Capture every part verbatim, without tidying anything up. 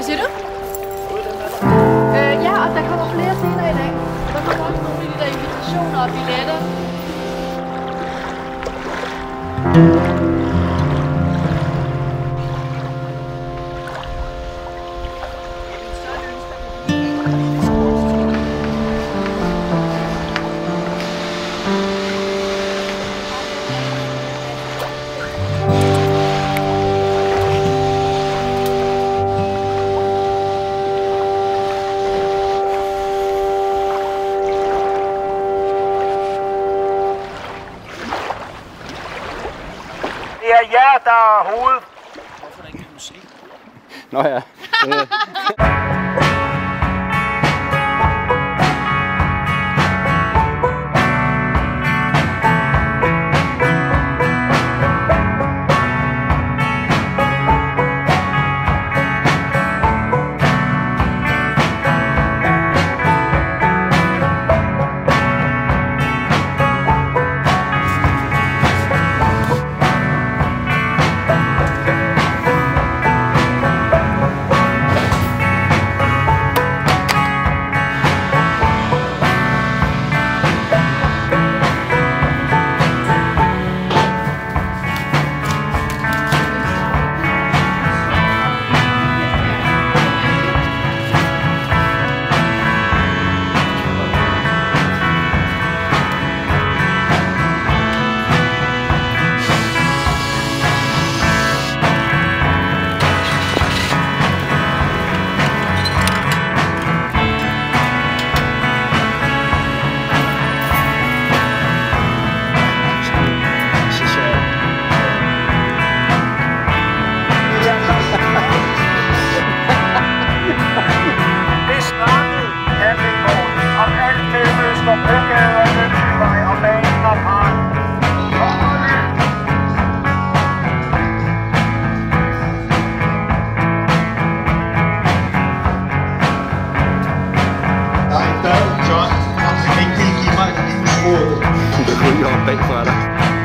Hvad siger du? Øh, ja, og der kommer flere scener i dag. Der kommer også nogle af de der invitationer og billetter. Det er jer, der er hovedet. Hvorfor er der ikke musik? Nå ja. Bagfra dig.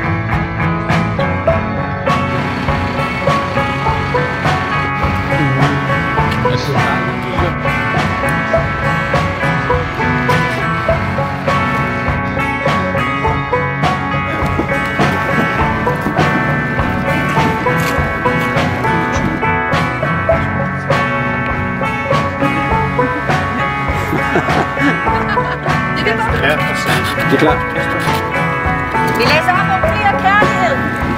Det er klart. Vi læser op om fri og kærlighed.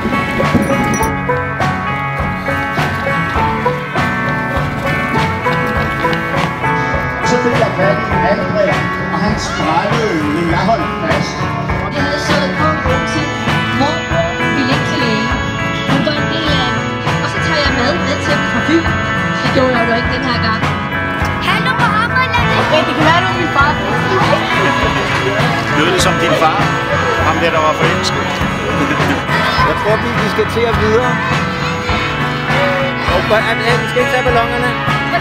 Så fik jeg fat i Andrea, og han sprællede, men jeg holdt fast. Jeg havde sået på en god tid. Morbror ville ikke til lægen. Hun var en del af det. Og så tager jeg mad med til fra byen. Det gjorde jeg jo ikke den her gang. Hallo på arbejdet! Ja, det kan være, du er min far. Lød det som din far? Ham der, der var forelsket. Jeg tror, vi skal til at videre. Og vi skal ikke tage ballongerne.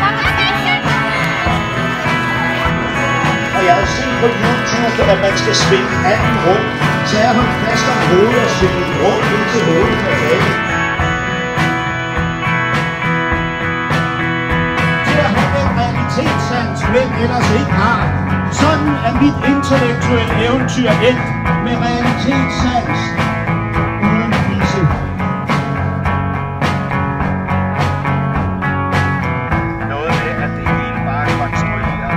Og jeg har set på YouTube, at man skal svinge handen rundt, så jeg holdt fast om hovedet og svinge rundt indtil hovedet på dagen. Til at have den realitetssans, mænd ellers ikke har. Sådan er mit intellektuelle eventyr endt med realitetssans uden fisse. Noget med, at det hele bare er konstrueret.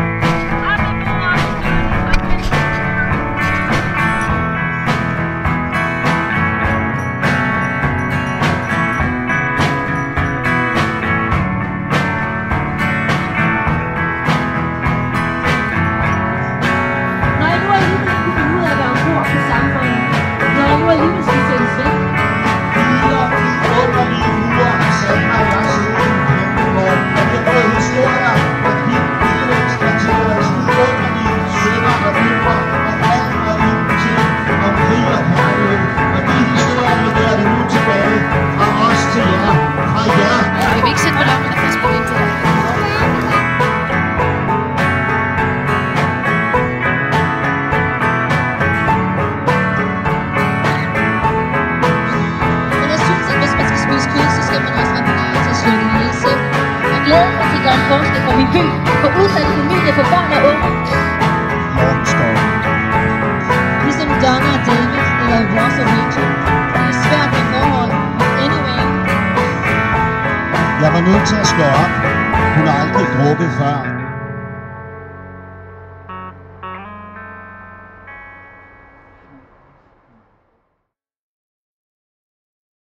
Glæder mig til at gå by, for udsatte familier, for børn og unge. Morgenskov. Ligesom Donna og David eller Ross og Rachel. Det er svært med forhold. Anyway. Jeg var nødt til at slå op. Hun har aldrig drukket før.